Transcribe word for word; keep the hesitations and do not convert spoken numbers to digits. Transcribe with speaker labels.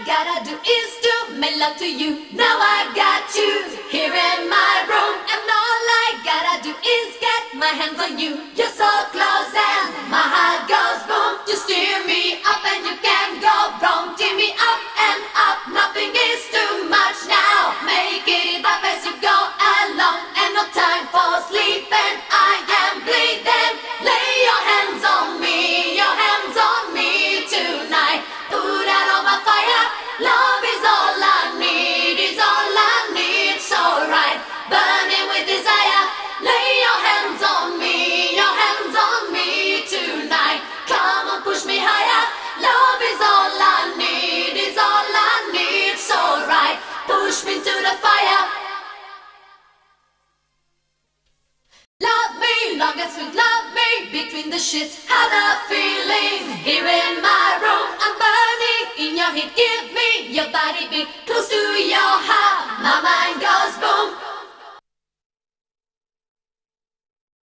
Speaker 1: gotta do is to make love to you. Now I got you here in my room, and all I gotta do is get my hands on you. You're so close and my heart goes boom. You steer me up and you can't go wrong. Tear me up and up, nothing is too much now. Make it up as you go along, and no time for sleeping. I am bleeding. Lay your hands on me, your hands on me tonight. Put out all my fire. Love is all I need, is all I need. So right, burning with desire. Lay your hands on me, your hands on me tonight. Come on, push me higher. Love is all I need, is all I need. So right, push me to the fire. Love me, long as you love me. Between the sheets, how the feeling. Here in my room, I'm burning in your heat. Give me your body beat close to your heart, mama.